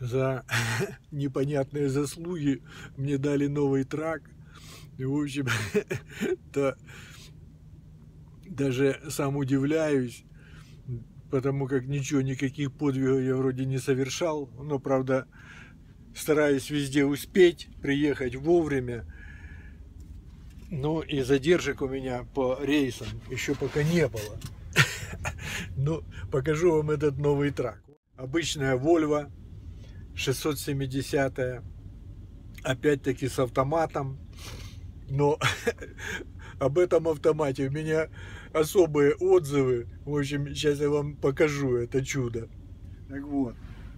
за непонятные заслуги мне дали новый трак. И, в общем, то даже сам удивляюсь, потому как ничего, никаких подвигов я вроде не совершал. Но, правда, стараюсь везде успеть, приехать вовремя. Ну и задержек у меня по рейсам еще пока не было. Ну, покажу вам этот новый трак. Обычная Volvo 670, опять-таки с автоматом. Но об этом автомате у меня особые отзывы. В общем, сейчас я вам покажу это чудо. Так вот.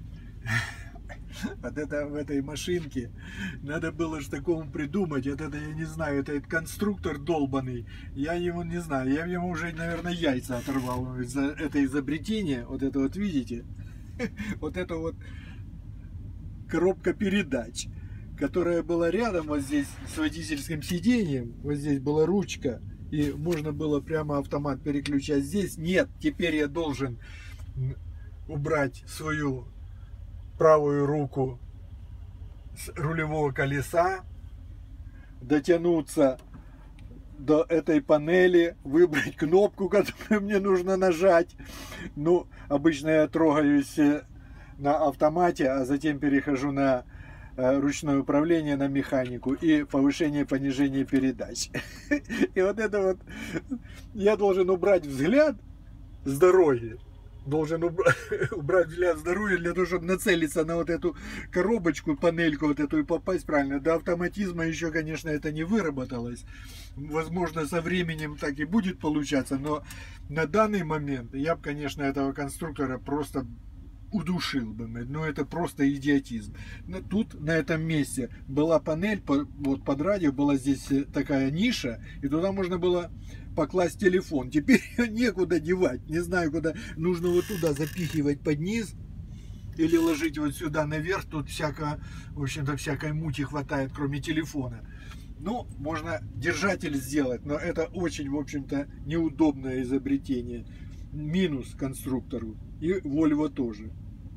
Вот это в этой машинке надо было же такому придумать. Вот это я не знаю, это конструктор долбанный. Я его не знаю. Я ему уже, наверное, яйца оторвал за это изобретение. Вот это вот видите? Вот это вот коробка передач, которая была рядом вот здесь с водительским сиденьем. Вот здесь была ручка. И можно было прямо автомат переключать. Здесь нет. Теперь я должен убрать свою правую руку с рулевого колеса, дотянуться до этой панели, выбрать кнопку, которую мне нужно нажать. Ну, обычно я трогаюсь на автомате, а затем перехожу на ручное управление, на механику и повышение, понижение передач. И вот это вот я должен убрать взгляд с дороги. Должен убрать взгляд с дороги для того, чтобы нацелиться на вот эту коробочку, панельку вот эту и попасть правильно. До автоматизма еще, конечно, это не выработалось. Возможно, со временем так и будет получаться, но на данный момент я бы, конечно, этого конструктора просто удушил бы. Но это просто идиотизм. Тут, на этом месте, была панель, вот под радио была здесь такая ниша, и туда можно было покласть телефон. Теперь ее некуда девать. Не знаю, куда. Нужно вот туда запихивать под низ или ложить вот сюда наверх. Тут всякое, в общем-то, всякой мути хватает, кроме телефона. Ну, можно держатель сделать, но это очень, в общем-то, неудобное изобретение. Минус конструктору. И Volvo тоже.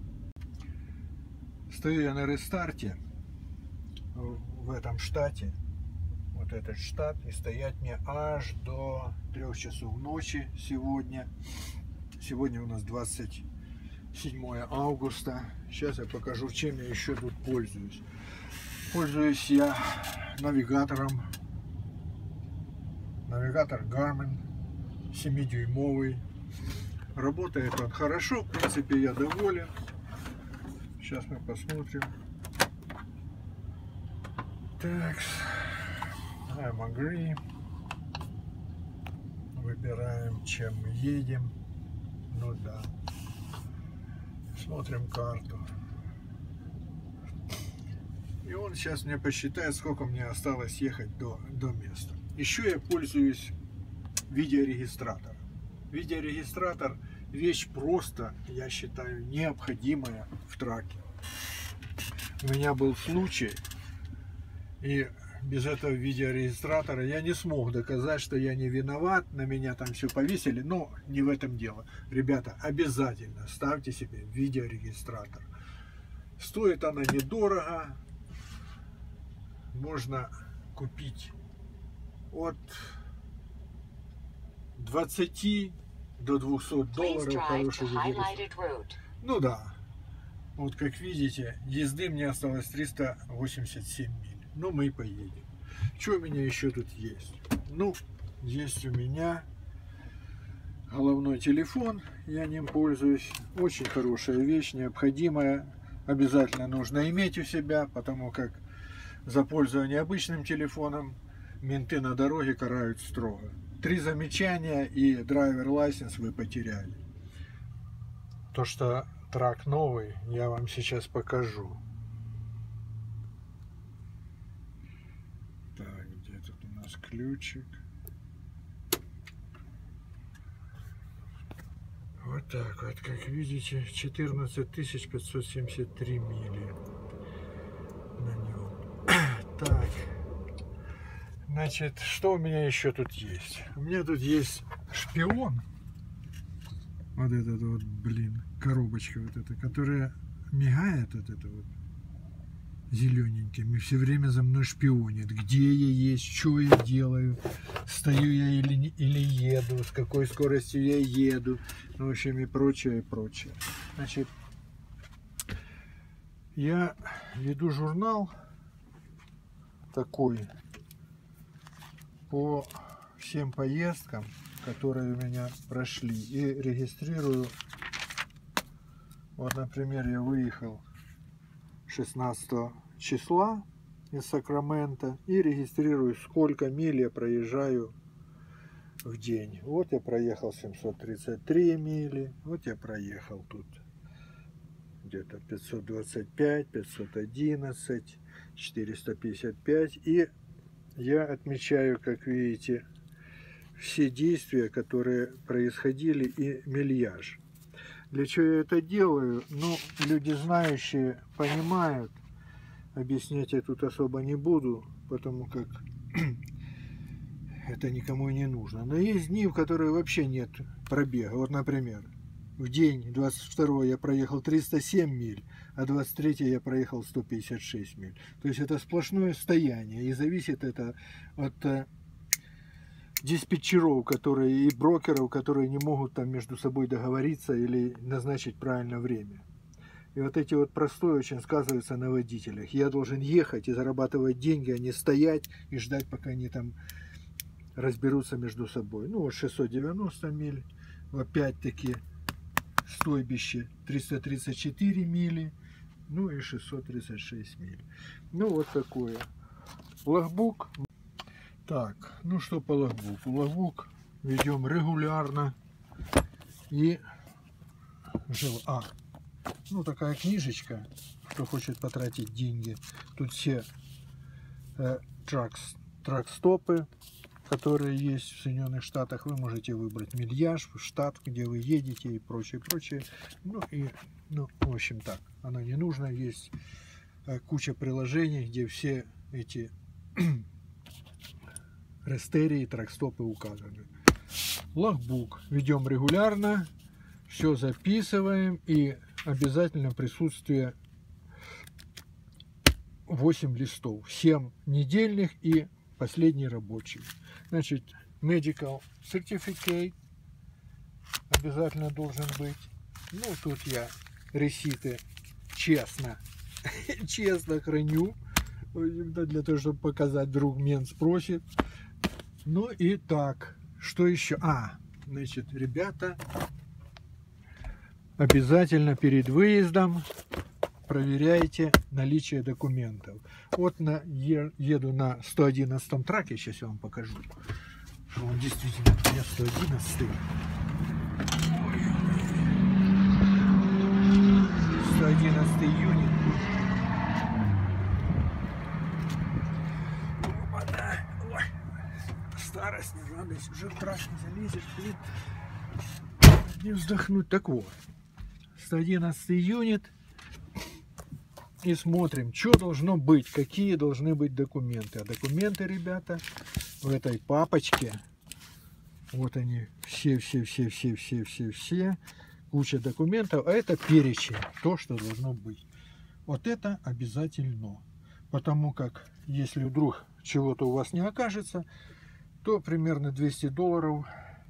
Стою я на рестарте в этом штате. Вот этот штат, и стоять мне аж до 3 часов ночи сегодня. Сегодня у нас 27 августа. Сейчас я покажу, чем я еще тут пользуюсь. Пользуюсь я навигатором. Навигатор Garmin 7-дюймовый. Работает он хорошо, в принципе, я доволен. Сейчас мы посмотрим. Так, I'm agree. Выбираем, чем мы едем. Ну да. Смотрим карту. И он сейчас мне посчитает, сколько мне осталось ехать до места. Еще я пользуюсь видеорегистратором. Видеорегистратор — вещь просто, я считаю, необходимая в траке. У меня был случай, и без этого видеорегистратора я не смог доказать, что я не виноват, на меня там все повесили, но не в этом дело. Ребята, обязательно ставьте себе видеорегистратор. Стоит она недорого, можно купить от 20 до 200 долларов хороший видеорегистратор. Ну да, вот как видите, езды мне осталось 387 миль. Ну, мы и поедем. Что у меня еще тут есть? Ну, есть у меня головной телефон, я ним пользуюсь. Очень хорошая вещь, необходимая. Обязательно нужно иметь у себя, потому как за пользование обычным телефоном менты на дороге карают строго. 3 замечания и драйвер-лайсенс вы потеряли. То, что трак новый, я вам сейчас покажу. Так, где тут у нас ключик? Вот так вот, как видите, 14 573 мили на нем. Так, значит, что у меня еще тут есть? У меня тут есть шпион. Вот этот вот, блин, коробочка вот эта, которая мигает вот это вот зелененьким и все время за мной шпионит, где я есть, что я делаю, стою я или еду, с какой скоростью я еду, ну, в общем, и прочее, и прочее. Значит, я веду журнал такой по всем поездкам, которые у меня прошли, и регистрирую. Вот, например, я выехал 16 числа из Сакрамента и регистрирую, сколько миль я проезжаю в день. Вот я проехал 733 мили, вот я проехал тут где-то 525, 511, 455, и я отмечаю, как видите, все действия, которые происходили, и мильяж. Для чего я это делаю? Ну, люди знающие понимают. Объяснять я тут особо не буду, потому как это никому не нужно. Но есть дни, в которые вообще нет пробега. Вот, например, в день 22 я проехал 307 миль, а 23 я проехал 156 миль. То есть это сплошное стояние. И зависит это от диспетчеров, которые и брокеров, которые не могут там между собой договориться или назначить правильное время. И вот эти вот простое очень сказываются на водителях. Я должен ехать и зарабатывать деньги, а не стоять и ждать, пока они там разберутся между собой. Ну вот 690 миль, опять-таки стойбище 334 мили, ну и 636 миль. Ну вот такое. Логбук. Так, ну что по логбуку? Логбук ведем регулярно. И ну такая книжечка, кто хочет потратить деньги. Тут все трак-стопы, которые есть в Соединенных Штатах. Вы можете выбрать мильяж, штат, где вы едете и прочее, прочее. Ну и, в общем так, оно не нужно. Есть куча приложений, где все эти рестерии, трак-стопы указаны. Логбук ведем регулярно, все записываем, и обязательно присутствие 8 листов, 7 недельных и последний рабочий. Значит, medical certificate обязательно должен быть. Ну, тут я реситы честно храню, для того, чтобы показать, вдруг мент спросит. Ну и так, что еще? Значит, ребята, обязательно перед выездом проверяйте наличие документов. Вот еду на 111 траке, сейчас я вам покажу, что он действительно у меня 111. 111 июня. Старость, не радость, уже в трак не залезешь, блин, не вздохнуть. Так вот, 111 юнит, и смотрим, что должно быть, какие должны быть документы. А документы, ребята, в этой папочке, вот они, все, куча документов, а это перечень, то, что должно быть. Вот это обязательно, потому как, если вдруг чего-то у вас не окажется, то примерно $200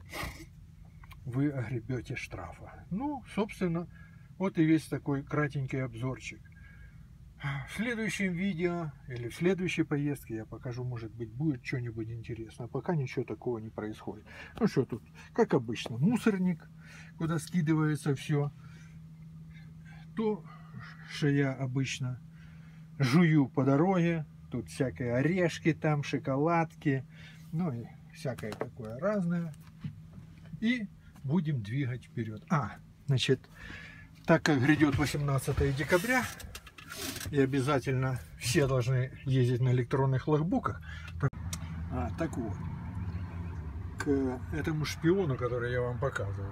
вы огребете штрафа. Ну, собственно, вот и весь такой кратенький обзорчик. В следующем видео или в следующей поездке я покажу, может быть, будет что-нибудь интересное. Пока ничего такого не происходит. Ну что тут, как обычно, мусорник, куда скидывается все. То, что я обычно жую по дороге. Тут всякие орешки там, шоколадки, ну и всякое такое разное. И будем двигать вперед. Значит, так как грядет 18 декабря, и обязательно все должны ездить на электронных логбуках. Так вот, к этому шпиону, который я вам показывал,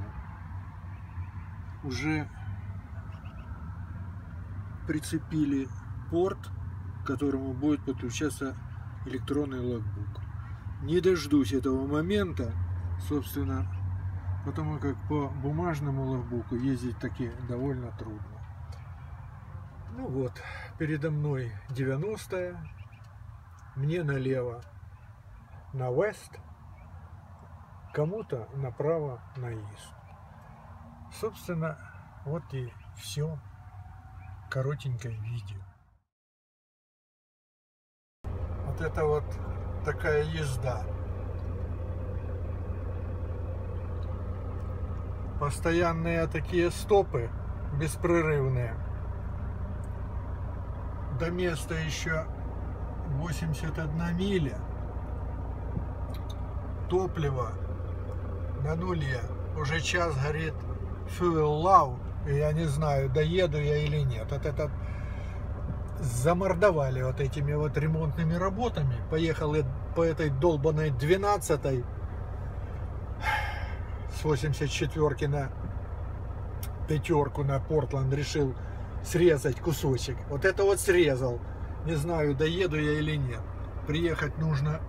уже прицепили порт, к которому будет подключаться электронный логбук. Не дождусь этого момента, собственно, потому как по бумажному логбуку ездить таки довольно трудно. Ну вот, передо мной 90-я, мне налево на West, кому-то направо на East. Собственно, вот и все коротенькое видео. Вот это вот такая езда. Постоянные такие стопы, беспрерывные. До места еще 81 миля. Топливо на нуле. Уже час горит fuel low. И я не знаю, доеду я или нет. Вот это замордовали вот этими вот ремонтными работами. Поехал я по этой долбанной 12-й с 84-ки на пятерку на Портленд, решил срезать кусочек. Вот это вот срезал. Не знаю, доеду я или нет. Приехать нужно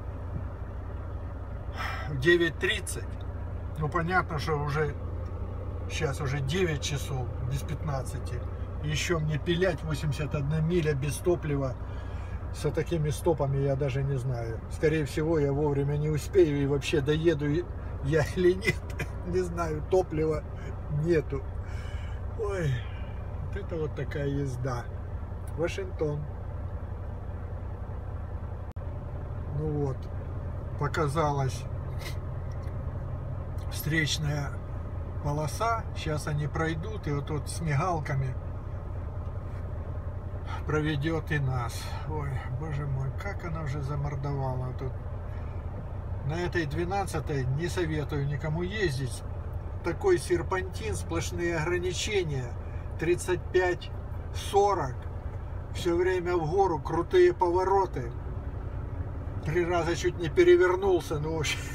в 9:30. Ну, понятно, что уже сейчас уже 9 часов без 15. Еще мне пилять 81 миля без топлива. С такими стопами я даже не знаю. Скорее всего, я вовремя не успею и вообще доеду я или нет. Не знаю, топлива нету. Ой, вот это вот такая езда. Вашингтон. Ну вот, показалась встречная полоса. Сейчас они пройдут, и вот тут с мигалками проведет и нас. Ой, боже мой, как она уже замордовала тут. На этой 12-й не советую никому ездить. Такой серпантин, сплошные ограничения. 35-40. Все время в гору, крутые повороты. 3 раза чуть не перевернулся, ну в общем.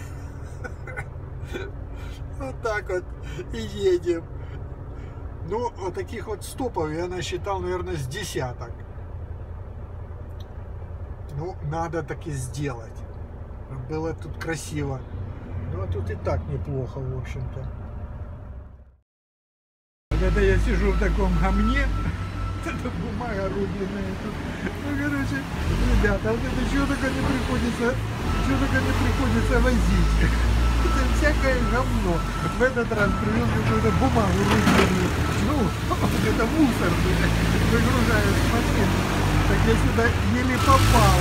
Вот так вот и едем. Ну, вот таких вот стопов я насчитал, наверное, с десяток. Ну, надо таки сделать. Было тут красиво. Ну, а тут и так неплохо, в общем-то. Вот это я сижу в таком гамне. Это бумага рубленная. Ну, короче, ребята, вот это что только не приходится возить. Это всякое говно. В этот раз привез какую-то бумагу рубленную. Ну, вот это мусор, выгружают с машины. Так я сюда еле попал.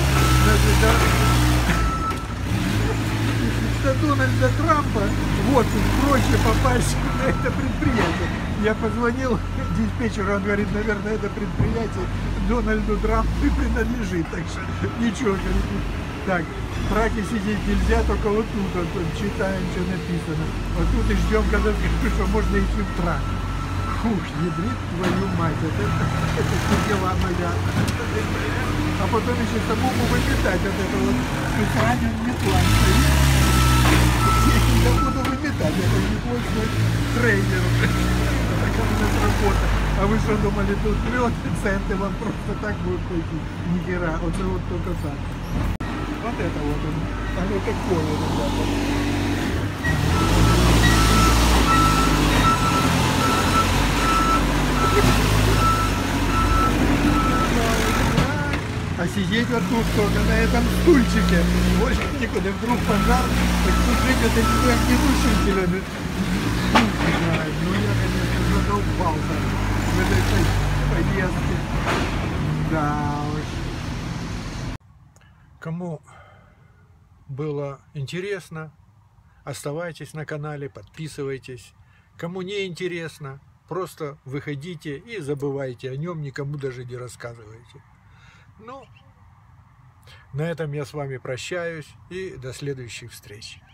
До Дональда Трампа вот проще попасть на это предприятие. Я позвонил диспетчеру, он говорит, наверное, это предприятие Дональду Трампу принадлежит, так что ничего. Так, в траке сидеть нельзя, только вот тут вот читаем, что написано. Вот тут и ждем, когда скажут, что можно идти в трак. Фух, ядрит твою мать, это дела моя. А потом еще самому выметать вот это вот специальным метлом стоит. Я буду выметать, это неплохой свой трейнер. Это такая у нас работа. А вы что думали, тут лед, центы вам просто так будут пойти? Ни хера, вот только так. Вот это вот он, оно такое, ребята. А сидеть вот тут только на этом стульчике, больше никуда, вдруг пожар, так тут это огнетушителями. Ну я, конечно, задолбался в этой поездке. Да уж. Кому было интересно, оставайтесь на канале, подписывайтесь. Кому не интересно, просто выходите и забывайте о нем, никому даже не рассказывайте. Ну, на этом я с вами прощаюсь и до следующих встреч.